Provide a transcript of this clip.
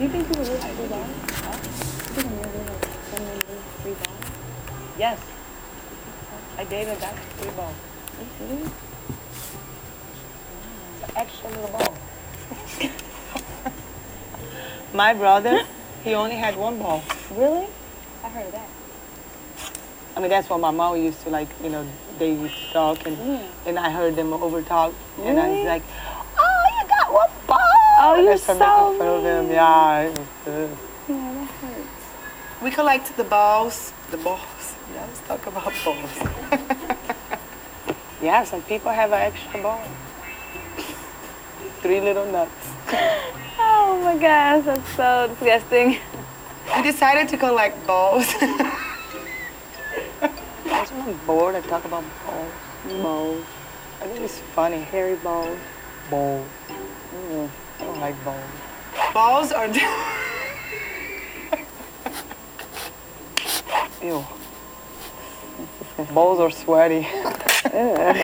Do you think people lose 3 balls? Huh? Do you think men lose some men lose 3 balls? Yes. I dated that 3 balls. Are you serious? It's an extra little ball. My brother, he only had 1 ball. Really? I heard of that. I mean, that's what my mom used to like, you know, they used to talk and I heard them over talk and I was like, oh, you got 1 ball. Oh, you're I started making fun of them. Yeah, it was good. Yeah, that hurts. We collect the balls. The balls. Yeah, let's talk about balls. Yeah, some people have an extra ball. 3 little nuts. Oh my gosh, that's so disgusting. We decided to collect balls. I'm bored. I talk about balls. Balls. I think it's funny. Hairy balls. Balls. I don't like balls. Balls are... Ew. Balls are sweaty.